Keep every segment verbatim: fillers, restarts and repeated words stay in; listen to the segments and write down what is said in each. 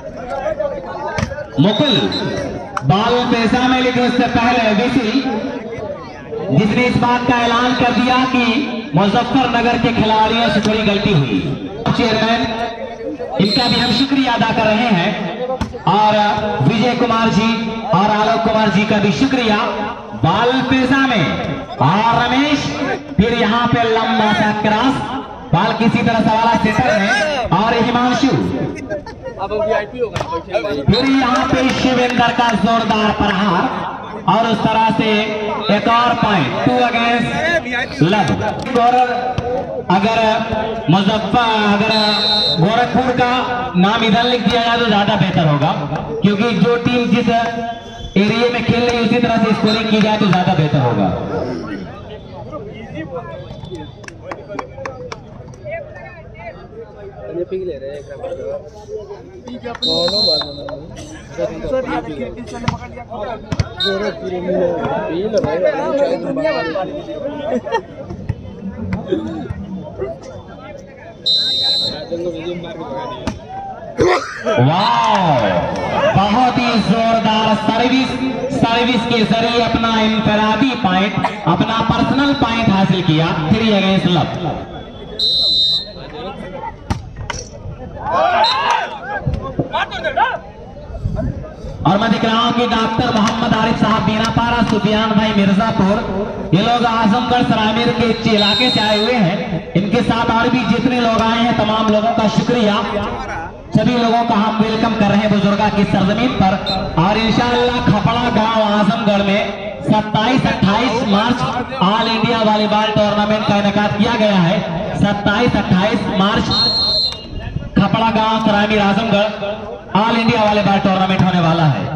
मुकुल बाल पेशा में लेकिन उससे पहले विसिल, जिसने इस बात का ऐलान कर दिया कि मुजफ्फरनगर के खिलाड़ियों से थोड़ी गलती हुई। चेयरमैन इनका भी हम शुक्रिया अदा कर रहे हैं और विजय कुमार जी और आलोक कुमार जी का भी शुक्रिया। बाल पेशा में और रमेश, फिर यहाँ पे लंबा सा क्रॉस बाल किसी तरह सवाला सेटर में और हिमांशु, फिर यहाँ पे शिवेंद्र का जोरदार प्रहार और उस तरह से एक और पॉइंट टू अगेंस्ट लब। अगर मुजफ्फर अगर गोरखपुर का नाम इधर लिख दिया जाए तो ज्यादा बेहतर होगा, क्योंकि जो टीम जिस एरिया में खेल रही है उसी तरह से स्कोरिंग की जाए तो ज्यादा बेहतर होगा। वाह, बहुत ही जोरदार सर्विस सर्विस के जरिए अपना इंफरादी पॉइंट, अपना पर्सनल पॉइंट हासिल किया। थ्री अगेंस्ट लब। और मैं दिख रहा हूं कि डॉक्टर मोहम्मद आरिफ साहब बीनापारा, सुफियान भाई मिर्जापुर, ये लोग आजमगढ़ सरामीर के इलाके से आए हुए हैं। इनके साथ और भी जितने लोग आए हैं तमाम लोगों का शुक्रिया। सभी लोगों का हम वेलकम कर रहे हैं बुजुर्गा की सरजमीन पर। और इंशाअल्लाह खपड़ा गांव आजमगढ़ में सत्ताईस अट्ठाईस मार्च ऑल इंडिया वॉलीबॉल टूर्नामेंट का इनेकाद किया गया है। सत्ताईस अट्ठाईस मार्च खपड़ा गांव Saraimir Azamgarh all India volleyball tournament होने वाला है।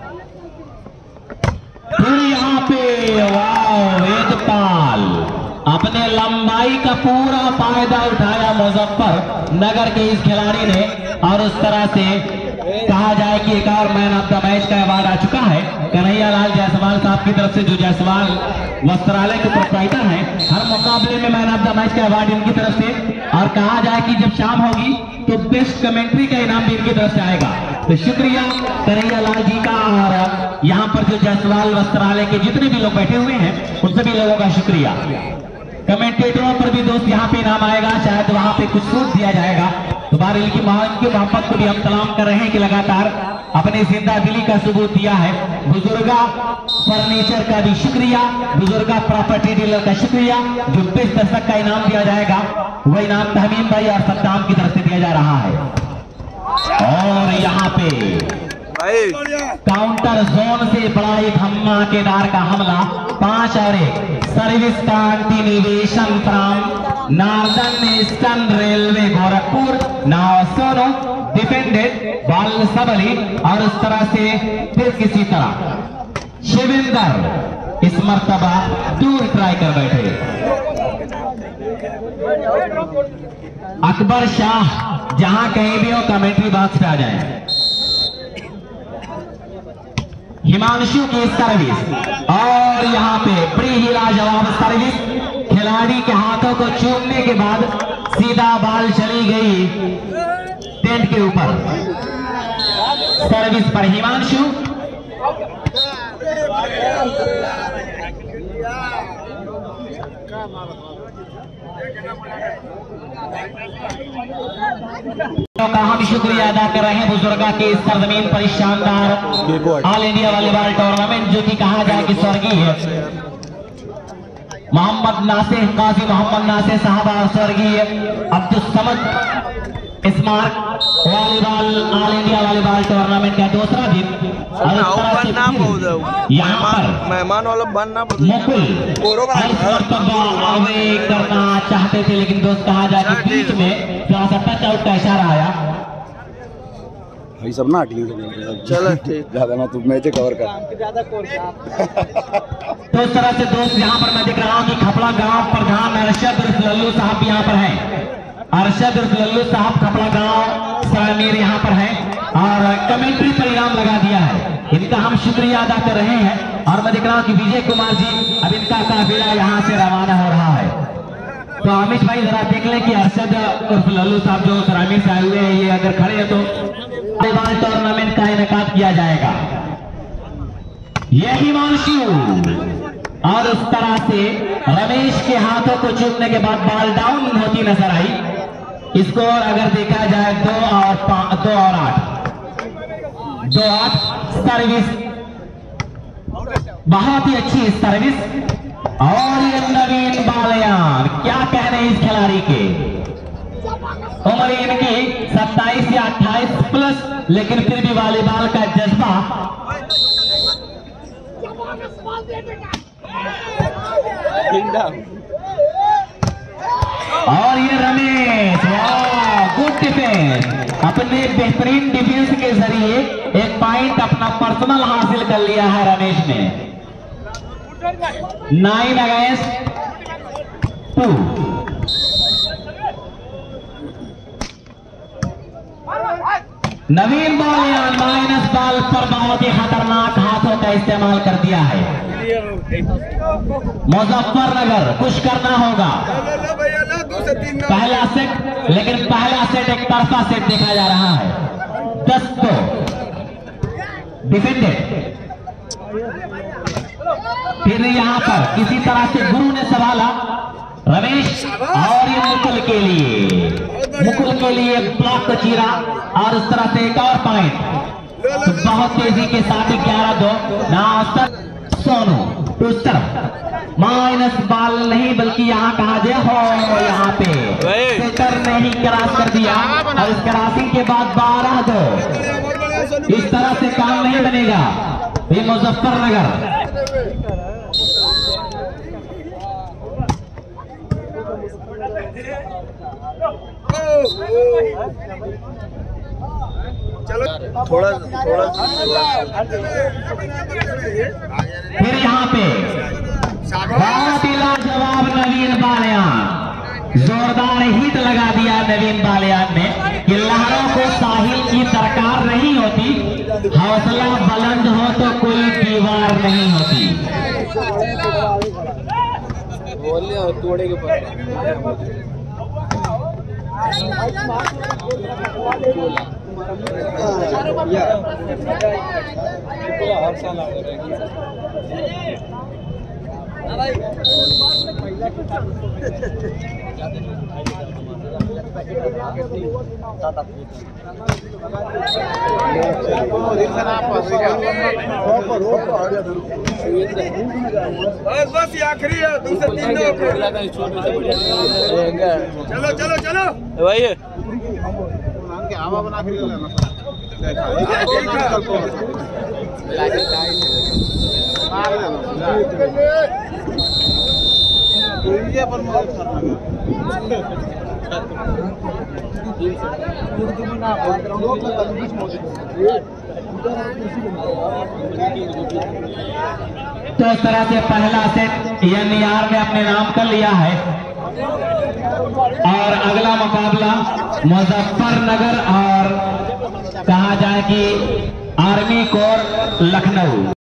फिर यहाँ पे वाह, वेदपाल अपने लंबाई का पूरा फायदा उठाया मुजफ्फरनगर के इस खिलाड़ी ने, और उस तरह से कहा जाए कि एक और मैन ऑफ द मैच का अवार्ड आ चुका है कन्हैया लाल जायसवाल साहब की तरफ से, जो जायसवाल वस्त्रालय के प्रोप्राइटर हैं। हर मुकाबले में मैन ऑफ द मैच का अवार्ड इनकी तरफ से, और कहा जाए कि जब शाम होगी तो बेस्ट कमेंट्री का इनाम भी इनकी तरफ से आएगा। तो शुक्रिया कन्हैया लाल जी का, और यहाँ पर जो जायसवाल वस्त्रालय के जितने भी लोग बैठे हुए हैं उन सभी लोगों का शुक्रिया। कमेंटेटरों पर भी दोस्त यहाँ पे इनाम आएगा, शायद वहाँ पे कुछ छूट दिया जाएगा। तो बारिल की मोहब्बत को भी हम सलाम कर रहे हैं कि लगातार अपने जिंदा दिली का सबूत दिया है। बुजुर्गा फर्नीचर का भी शुक्रिया, बुजुर्गा प्रॉपर्टी डीलर का शुक्रिया। जो बेस्ट दर्शक का इनाम दिया जाएगा वह इनाम तहमीम भाई और सद्दाम की तरफ से दिया जा रहा है। और यहाँ पे काउंटर जोन से बड़ा ही धमाकेदार का हमला, पांच और एक service continuation from northern eastern railway Gorakhpur. Now सोनो डिफेंडेड बॉल सबली, और उस तरह से फिर किसी तरह शिवेंद्र इस मर्तबा दूर ट्राई कर बैठे। अकबर शाह जहां कहीं भी हो कमेंट्री बॉक्स पे आ जाए। हिमांशु की सर्विस, और यहाँ पे बड़ी ही लाजवाब सर्विस, खिलाड़ी के हाथों को चूमने के बाद सीधा बॉल चली गई टेंट के ऊपर। सर्विस पर हिमांशु, का हम शुक्रिया अदा कर रहे हैं बुजुर्गा के इस सरजमीन पर शानदार ऑल इंडिया वॉलीबॉल टूर्नामेंट, जो कि कहा जाए कि स्वर्गीय है मोहम्मद नासिर काजी मोहम्मद नासिर साहब, स्वर्गीय अब्दुल समद स्मारक volleyball all India volleyball tournament का दूसरा दिन। यहाँ पर मेहमान वाला बनना मुकुल आवे करना चाहते थे, लेकिन दोस्त कहा जाए कि बीच में थोड़ा सा टच आउट का इशारा आया। भाई सब ना हटिए, चलो ठीक, ज्यादा ना तू मैच कवर कर। तो इस तरह से दोस्त यहाँ पर मैं देख रहा हूँ कि खपड़ा गांव प्रधान अरशद लल्लू साहब भी यहाँ पर हैं। अरशद लल्लू साहब खपड़ा गांव सरामीर यहाँ पर है, और कमेंट्री पर इनाम लगा दिया है। इनका हम शुक्रिया अदा कर रहे हैं। और मैं देख रहा हूँ कि विजय कुमार जी अब इनका काफिला यहाँ से रवाना हो रहा है। तो अमित भाई जरा देख लें कि अरशद उर्फ लल्लू साहब जो सरामीर से आए हुए हैं, ये अगर खड़े हैं तो वॉलीबॉल टूर्नामेंट का इनेकाद किया जाएगा। यह हिमांशु और उस तरह से रमेश के हाथों को चूमने के बाद बॉल डाउन होती नजर आई। स्कोर अगर देखा जाए दो और दो और आठ दो आठ सर्विस बहुत ही अच्छी सर्विस। और ये नवीन बालियान, क्या कहने इस खिलाड़ी के, उम्र इनकी सत्ताईस या अट्ठाईस प्लस, लेकिन फिर भी वॉलीबॉल का जज्बा। और ये रमेश, वाह गुड डिफेंस, अपने बेहतरीन डिफेंस के जरिए एक पॉइंट अपना पर्सनल हासिल कर लिया है रमेश ने। Nine against two. Naveen Baliyan minus ball पर बहुत ही खतरनाक हाथों का इस्तेमाल कर दिया है। मुजफ्फरनगर कुछ करना होगा। पहला सेट, लेकिन पहला सेट एक तरफा सेट देखा जा रहा है। दस दो डिफेंडेड। फिर यहां पर किसी तरह से गुरु ने संभाला रमेश, और ये मुकुल के लिए मुकुल के लिए ब्लॉक को चीरा, और उस तरह से एक और पॉइंट तो बहुत तेजी के साथ ग्यारह दो। नास्तर सोनू उस तरफ माइनस बॉल नहीं, बल्कि यहाँ कहा जाए हो, यहाँ पे सेटर ने ही क्रॉस कर दिया, और इस क्रॉसिंग के बाद बारह दो। इस तरह से काम नहीं बनेगा। ये मुजफ्फरनगर चलो थोड़ा थोड़ा फिर यहाँ पे बहुत ही लाजवाब नवीन बालियान, जोरदार हिट लगा दिया नवीन बालियान ने कि लहरों को साहिल की दरकार नहीं होती, हौसला बुलंद हो तो कोई दीवार नहीं होती। बोलिए तोड़े के ऊपर बस बस ये आखिरी है, दूसरे तीन चलो चलो चलो भाई हवा बना के तो इस तरह से पहला सेट एनईआर ने अपने नाम कर लिया है, और अगला मुकाबला मुजफ्फरनगर और कहा जाए कि आर्मी कोर लखनऊ।